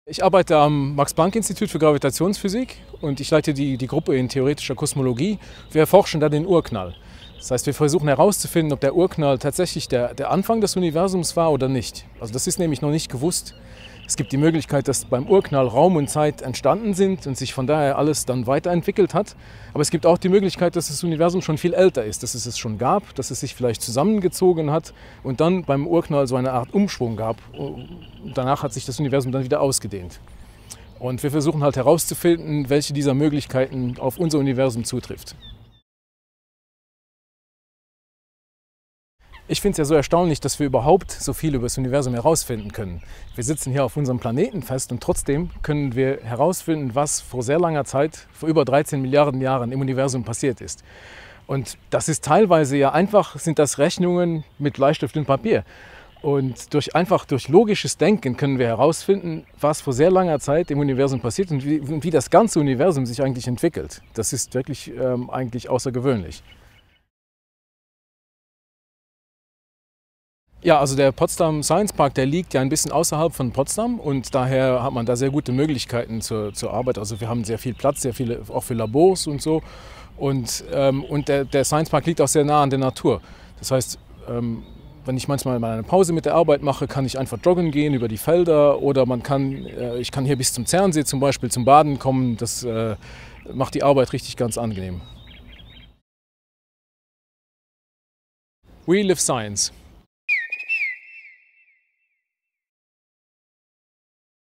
Ich arbeite am Max-Planck-Institut für Gravitationsphysik und ich leite die Gruppe in theoretischer Kosmologie. Wir erforschen da den Urknall. Das heißt, wir versuchen herauszufinden, ob der Urknall tatsächlich der Anfang des Universums war oder nicht. Also das ist nämlich noch nicht gewusst. Es gibt die Möglichkeit, dass beim Urknall Raum und Zeit entstanden sind und sich von daher alles dann weiterentwickelt hat. Aber es gibt auch die Möglichkeit, dass das Universum schon viel älter ist, dass es schon gab, dass es sich vielleicht zusammengezogen hat und dann beim Urknall so eine Art Umschwung gab. Danach hat sich das Universum dann wieder ausgedehnt. Und wir versuchen halt herauszufinden, welche dieser Möglichkeiten auf unser Universum zutrifft. Ich finde es ja so erstaunlich, dass wir überhaupt so viel über das Universum herausfinden können. Wir sitzen hier auf unserem Planeten fest und trotzdem können wir herausfinden, was vor sehr langer Zeit, vor über 13 Milliarden Jahren im Universum passiert ist. Und das ist teilweise ja einfach, sind das Rechnungen mit Bleistift und Papier. Und einfach durch logisches Denken können wir herausfinden, was vor sehr langer Zeit im Universum passiert und wie das ganze Universum sich eigentlich entwickelt. Das ist wirklich eigentlich außergewöhnlich. Ja, also der Potsdam Science Park, der liegt ja ein bisschen außerhalb von Potsdam und daher hat man da sehr gute Möglichkeiten zur Arbeit. Also wir haben sehr viel Platz, sehr viele auch für Labors und so. Und der Science Park liegt auch sehr nah an der Natur. Das heißt, wenn ich manchmal mal eine Pause mit der Arbeit mache, kann ich einfach joggen gehen über die Felder oder ich kann hier bis zum Zernsee zum Beispiel zum Baden kommen. Das macht die Arbeit richtig ganz angenehm. We live science.